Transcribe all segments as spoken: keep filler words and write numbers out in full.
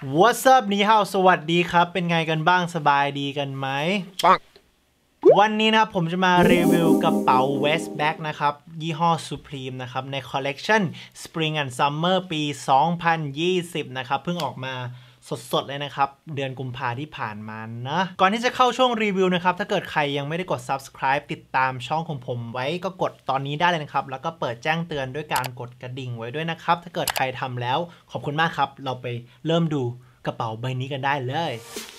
What's up นี่ฮาวสวัสดีครับเป็นไงกันบ้างสบายดีกันไหมปังวันนี้นะครับผมจะมารีวิวกระเป๋า Westbag นะครับยี่ห้อ Supreme นะครับในคอลเลกชัน Spring and Summer ปี สองพันยี่สิบ นะครับเพิ่งออกมาสดๆเลยนะครับเดือนกุมภาที่ผ่านมานะก่อนที่จะเข้าช่วงรีวิวนะครับถ้าเกิดใครยังไม่ได้กด Subscribe ติดตามช่องของผมไว้ก็กดตอนนี้ได้เลยนะครับแล้วก็เปิดแจ้งเตือนด้วยการกดกระดิ่งไว้ด้วยนะครับถ้าเกิดใครทำแล้วขอบคุณมากครับเราไปเริ่มดูกระเป๋าใบนี้กันได้เลย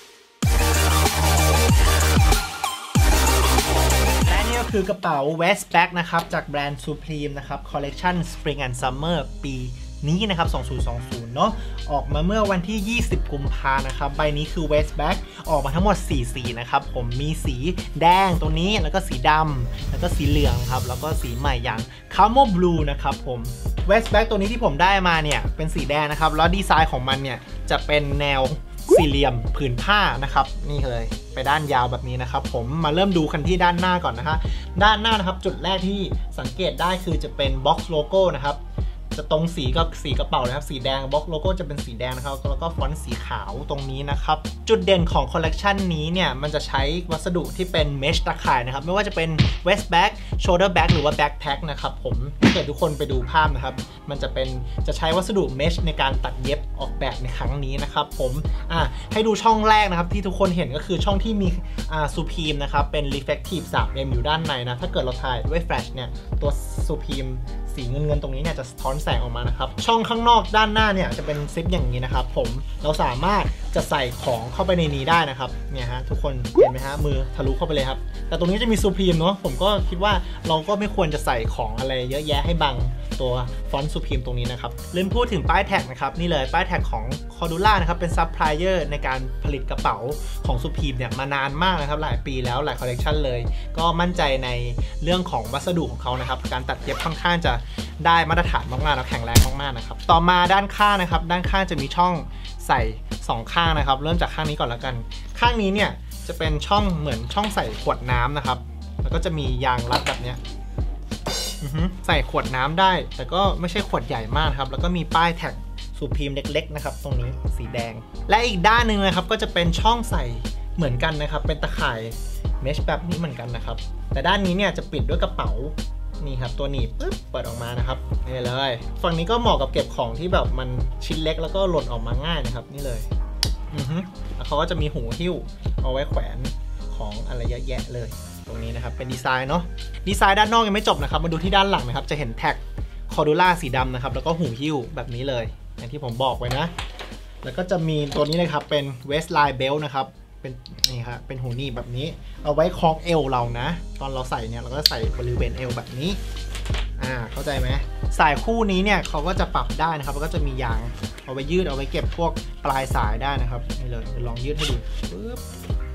และนี่ก็คือกระเป๋า Westbag นะครับจากแบรนด์ Supreme นะครับคอลเลกชัน Spring and Summer ปีนี้นะครับสองพันยี่สิบเนาะออกมาเมื่อวันที่ยี่สิบกุมภาพันธ์นะครับใบนี้คือ Westbag ออกมาทั้งหมดสี่สีนะครับผมมีสีแดงตรงนี้แล้วก็สีดำแล้วก็สีเหลืองครับแล้วก็สีใหม่อย่าง Camo Blue นะครับผม Westbag ตัวนี้ที่ผมได้มาเนี่ยเป็นสีแดงนะครับแล้วดีไซน์ของมันเนี่ยจะเป็นแนวสี่เหลี่ยมผืนผ้านะครับนี่เลยไปด้านยาวแบบนี้นะครับผมมาเริ่มดูกันที่ด้านหน้าก่อนนะคะด้านหน้านะครับจุดแรกที่สังเกตได้คือจะเป็นบ็อกซ์โลโก้นะครับจะตรงสีกับสีกระเป๋านะครับสีแดงบล็อกโลโก้จะเป็นสีแดงนะครับแล้วก็ฟอนต์สีขาวตรงนี้นะครับจุดเด่นของคอลเลกชันนี้เนี่ยมันจะใช้วัสดุที่เป็นเมชตะข่ายนะครับไม่ว่าจะเป็น Westbag Shoulder Bag หรือว่า Backpack นะครับผมถ้าเกิดทุกคนไปดูภาพนะครับมันจะเป็นจะใช้วัสดุเมชในการตัดเย็บออกแบบในครั้งนี้นะครับผมอ่ะให้ดูช่องแรกนะครับที่ทุกคนเห็นก็คือช่องที่มีอ่า Supreme นะครับเป็น Reflective ทรี เอ็ม อยู่ด้านในนะถ้าเกิดเราถ่ายด้วยแฟลชเนี่ยตัว Supremeสีเงินเงินตรงนี้เนี่ยจะสะท้อนแสงออกมานะครับช่องข้างนอกด้านหน้าเนี่ยจะเป็นซิปอย่างนี้นะครับผมเราสามารถจะใส่ของเข้าไปในนี้ได้นะครับเนี่ยฮะทุกคนเห็นไหมฮะมือทะลุเข้าไปเลยครับแต่ตรงนี้จะมี Supreme เนาะผมก็คิดว่าเราก็ไม่ควรจะใส่ของอะไรเยอะแยะให้บังตัวฟอนต์ Supreme ตรงนี้นะครับลืมพูดถึงป้ายแท็กนะครับนี่เลยป้ายแท็กของ Cordula นะครับเป็นซัพพลายเออร์ในการผลิตกระเป๋าของ Supreme เนี่ยมานานมากนะครับหลายปีแล้วหลายคอลเลกชันเลยก็มั่นใจในเรื่องของวัสดุของเขานะครับการตัดเย็บค่อนข้างจะได้มาตรฐานมากๆแล้วแข็งแรงมากๆนะครับต่อมาด้านข้างนะครับด้านข้างจะมีช่องใส่สองข้างนะครับเริ่มจากข้างนี้ก่อนแล้วกันข้างนี้เนี่ยจะเป็นช่องเหมือนช่องใส่ขวดน้ำนะครับแล้วก็จะมียางรัดแบบนี้ใส่ขวดน้ำได้แต่ก็ไม่ใช่ขวดใหญ่มากครับแล้วก็มีป้ายแท็กSupremeเล็กๆนะครับตรงนี้สีแดงและอีกด้านหนึ่งนะครับก็จะเป็นช่องใส่เหมือนกันนะครับเป็นตะข่ายเมชแบบนี้เหมือนกันนะครับแต่ด้านนี้เนี่ยจะปิดด้วยกระเป๋านี่ครับตัวหนีบปึ๊บเปิดออกมานะครับนี่เลยฝั่งนี้ก็เหมาะกับเก็บของที่แบบมันชิ้นเล็กแล้วก็หล่นออกมาง่ายนะครับนี่เลยอือฮึแล้วเขาก็จะมีหูหิ้วเอาไว้แขวนของอะไรเยอะแยะเลยตรงนี้นะครับเป็นดีไซน์เนาะดีไซน์ด้านนอกยังไม่จบนะครับมาดูที่ด้านหลังนะครับจะเห็นแท็ก Cordula สีดำนะครับแล้วก็หูหิ้วแบบนี้เลยอย่างที่ผมบอกไว้นะแล้วก็จะมีตัวนี้เลยครับเป็น Waistline Belt นะครับเป็นนี่ครับเป็นหูหนีบแบบนี้เอาไว้คล้องเอวเรานะตอนเราใส่เนี่ยเราก็ใส่บริเวณเอวแบบนี้อ่าเข้าใจไหมสายคู่นี้เนี่ยเขาก็จะปรับได้นะครับแล้วก็จะมียางเอาไว้ยืดเอาไว้เก็บพวกปลายสายได้นะครับนี่เลยลองยืดให้ดูปึ๊บ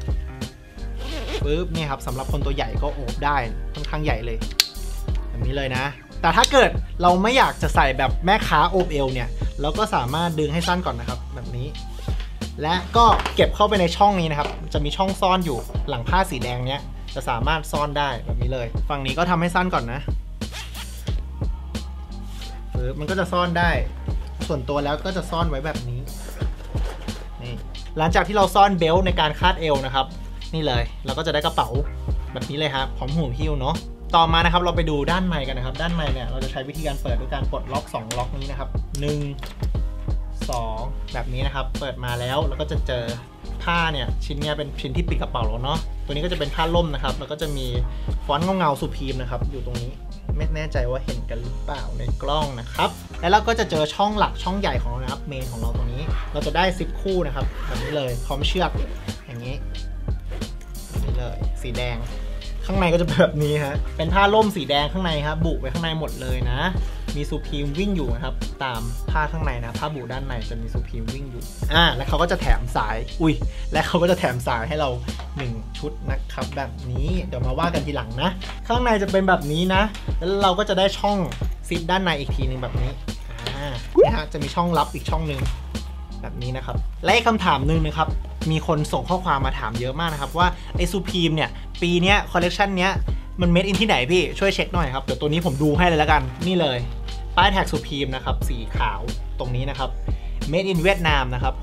ปึ๊บนี่ครับสำหรับคนตัวใหญ่ก็โอบได้ค่อนข้างใหญ่เลยแบบนี้เลยนะแต่ถ้าเกิดเราไม่อยากจะใส่แบบแม่ค้าโอบเอวเนี่ยเราก็สามารถดึงให้สั้นก่อนนะครับแบบนี้และก็เก็บเข้าไปในช่องนี้นะครับจะมีช่องซ่อนอยู่หลังผ้าสีแดงเนี้ยจะสามารถซ่อนได้แบบนี้เลยฝั่งนี้ก็ทำให้สั้นก่อนนะหรือมันก็จะซ่อนได้ส่วนตัวแล้วก็จะซ่อนไว้แบบนี้นี่หลังจากที่เราซ่อนเบลต์ในการคาดเอวนะครับนี่เลยเราก็จะได้กระเป๋าแบบนี้เลยครับพร้อมหูหิ้วเนาะต่อมานะครับเราไปดูด้านในกันนะครับด้านในเนี่ยเราจะใช้วิธีการเปิดด้วยการปลดล็อกสองล็อกนี้นะครับหนึ่งสองแบบนี้นะครับเปิดมาแล้วแล้วก็จะเจอผ้าเนี่ยชิ้นนี้เป็นชิ้นที่ปิดกระเป๋าแล้วเนาะตัวนี้ก็จะเป็นผ้าล่มนะครับแล้วก็จะมีฟอนต์เงาๆSupremeนะครับอยู่ตรงนี้ไม่แน่ใจว่าเห็นกันหรือเปล่าในกล้องนะครับแล้วเราก็จะเจอช่องหลักช่องใหญ่ของเรานะครับเมนของเราตรงนี้เราจะได้ซิปคู่นะครับแบบนี้เลยพร้อมเชือกอย่างนี้นี่เลยสีแดงข้างในก็จะเป็นแบบนี้ฮะเป็นผ้าล่มสีแดงข้างในครับบุไว้ข้างในหมดเลยนะมีSupremeวิ่งอยู่นะครับตามผ้าข้างในนะผ้าบุด้านในจะมีSupremeวิ่งอยู่อ่าแล้วเขาก็จะแถมสายอุ้ยและเขาก็จะแถมสายให้เราหนึ่งชุดนะครับแบบนี้เดี๋ยวมาว่ากันทีหลังนะข้างในจะเป็นแบบนี้นะแล้วเราก็จะได้ช่องซิปด้านในอีกทีนึงแบบนี้อ่านะฮะจะมีช่องลับอีกช่องนึงแบบนี้นะครับและคำถามนึงนะครับมีคนส่งข้อความมาถามเยอะมากนะครับว่าไอ้ Supreme เนี่ยปีนี้คอลเลกชันเนี้ยมันเมดอินที่ไหนพี่ช่วยเช็คหน่อยครับเดี๋ยวตัวนี้ผมดูให้เลยแล้วกันนี่เลยป้ายแท็กSupremeนะครับสีขาวตรงนี้นะครับ Made in เวียดนามนะครับผมโอเค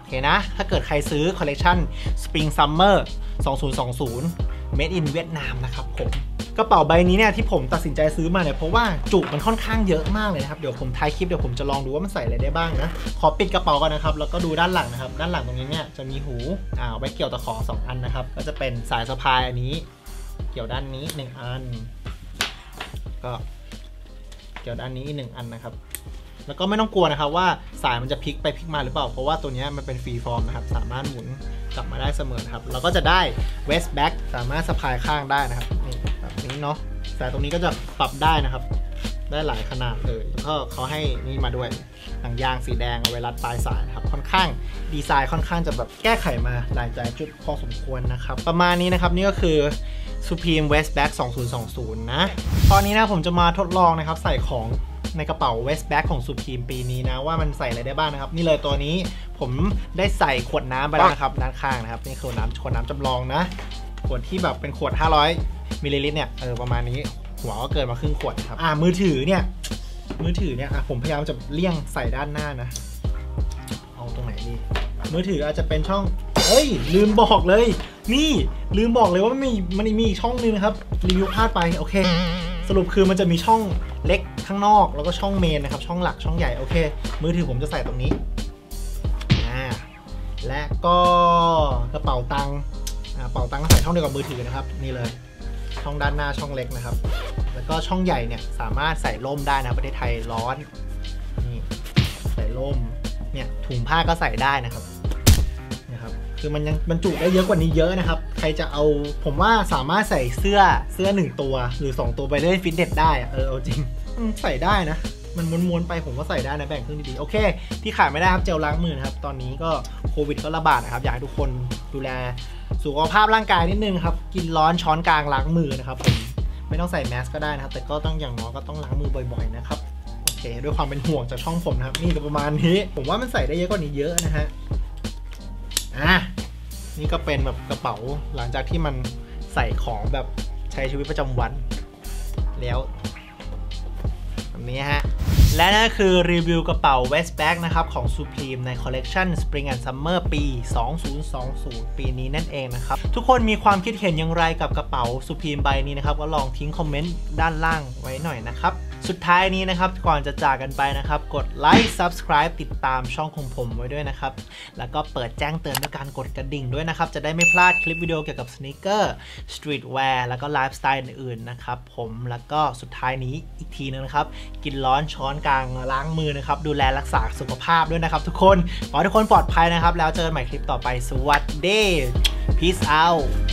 เคนะถ้าเกิดใครซื้อคอลเลคชัน Spring Summer สองพันยี่สิบ Made in เวียดนามนะครับผมกระเป๋าใบนี้เนี่ยที่ผมตัดสินใจซื้อมาเนี่ยเพราะว่าจุมันค่อนข้างเยอะมากเลยนะครับเดี๋ยวผมท้ายคลิปเดี๋ยวผมจะลองดูว่ามันใส่อะไรได้บ้างนะขอปิดกระเป๋าก่อนนะครับแล้วก็ดูด้านหลังนะครับด้านหลังตรงนี้เนี่ยจะมีหูอ่าไว้เกี่ยวตะขอสองอันนะครับก็จะเป็นสายสะพายอันนี้เกี่ยวด้านนี้หนึ่งอันก็เกี่ยวด้านนี้อีกหนึ่งอันนะครับแล้วก็ไม่ต้องกลัวนะครับว่าสายมันจะพลิกไปพลิกมาหรือเปล่าเพราะว่าตัวนี้มันเป็นฟรีฟอร์มนะครับสามารถหมุนกลับมาได้เสมอครับเราก็จะได้เวสต์แบ็กสามารถสะพายข้างได้นะครับนี่แบบนี้เนาะสายตรงนี้ก็จะปรับได้นะครับได้หลายขนาดเลยแล้วก็เขาให้นี่มาด้วยหนังยางสีแดงเอาไว้รัดปลายสายครับค่อนข้างดีไซน์ค่อนข้างจะแบบแก้ไขมาหลายใจจุดพอสมควรนะครับประมาณนี้นะครับนี่ก็คือ Supreme Westback สองพันยี่สิบนะตอนนี้นะผมจะมาทดลองนะครับใส่ของในกระเป๋า Westback ของ Supreme ปีนี้นะว่ามันใส่อะไรได้บ้างนะครับนี่เลยตัวนี้ผมได้ใส่ขวดน้ำไปแล้วนะครับด้านข้างนะครับนี่คือน้ำขวดน้ำจำลองนะขวดที่แบบเป็นขวดห้าร้อยมิลลิลิตรเนี่ยเออประมาณนี้หัวก็เกินมาครึ่งขวดครับอ่ามือถือเนี่ยมือถือเนี่ยอ่ะผมพยายามจะเลี่ยงใส่ด้านหน้านะเอาตรงไหนดีมือถืออาจจะเป็นช่องเฮ้ยลืมบอกเลยนี่ลืมบอกเลยว่ามันมีมันมีอีกช่องนึงนะครับรีวิวพลาดไปโอเคสรุปคือมันจะมีช่องเล็กข้างนอกแล้วก็ช่องเมนนะครับช่องหลักช่องใหญ่โอเคมือถือผมจะใส่ตรงนี้อ่าและก็กระเป๋าตังค์อ่ากระเป๋าตังค์ก็ใส่ช่องเดียวกับมือถือนะครับนี่เลยช่องด้านหน้าช่องเล็กนะครับแล้วก็ช่องใหญ่เนี่ยสามารถใส่ร่มได้นะประเทศไทยร้อนนี่ใส่ร่มเนี่ยถุงผ้าก็ใส่ได้นะครับนะครับคือมันยังบรรจุได้เยอะกว่านี้เยอะนะครับใครจะเอาผมว่าสามารถใส่เสื้อเสื้อหนึ่งตัวหรือสองตัวไปเล่นฟิตเนสได้เออเอาจริงใส่ได้นะมันม้วนๆไปผมก็ใส่ได้นะแบ่งครึ่งดีๆโอเคที่ขาดไม่ได้ครับเจลล้างมือนะครับตอนนี้ก็โควิดก็ระบาดนะครับอยากให้ทุกคนดูแลสุขภาพร่างกายนิดนึงครับกินร้อนช้อนกลางล้างมือนะครับผมไม่ต้องใส่แมสก็ได้นะครับแต่ก็ต้องอย่างน้อยก็ต้องล้างมือบ่อยๆนะครับโอเคด้วยความเป็นห่วงจากช่องผมนะครับนี่ก็ประมาณนี้ผมว่ามันใส่ได้เยอะกว่านี้เยอะนะฮะอ่ะนี่ก็เป็นแบบกระเป๋าหลังจากที่มันใส่ของแบบใช้ชีวิตประจำวันแล้วแบบนี้ฮะและนั่นคือรีวิวกระเป๋า Westback นะครับของ Supreme ในคอลเลกชัน Spring and Summer ปี สองพันยี่สิบ ปีนี้นั่นเองนะครับทุกคนมีความคิดเห็นอย่างไรกับกระเป๋า Supreme ใบนี้นะครับก็ลองทิ้งคอมเมนต์ด้านล่างไว้หน่อยนะครับสุดท้ายนี้นะครับก่อนจะจากกันไปนะครับกดไลค์ Subscribe ติดตามช่องของผมไว้ด้วยนะครับแล้วก็เปิดแจ้งเตือนด้วยการกดกระดิ่งด้วยนะครับจะได้ไม่พลาดคลิปวิดีโอเกี่ยวกับสนีกเกอร์สตรีทแวร์แล้วก็ไลฟ์สไตล์อื่นๆนะครับผมแล้วก็สุดท้ายนี้อีกทีนึงนะครับกินร้อนช้อนกลางล้างมือนะครับดูแลรักษาสุขภาพด้วยนะครับทุกคนขอให้ทุกคนปลอดภัยนะครับแล้วเจอกันใหม่คลิปต่อไปสวัสดี Peace out